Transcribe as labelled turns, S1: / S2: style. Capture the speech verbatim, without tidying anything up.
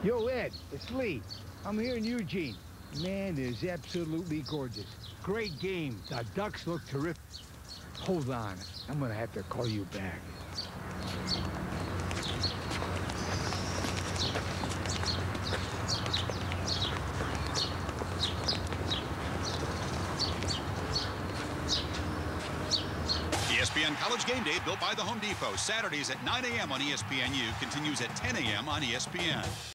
S1: Yo, Ed, it's Lee. I'm here in Eugene. Man, it is absolutely gorgeous. Great game. The Ducks look terrific. Hold on. I'm going to have to call you back.
S2: E S P N College Game Day, built by the Home Depot. Saturdays at nine A M on E S P N U, continues at ten A M on E S P N.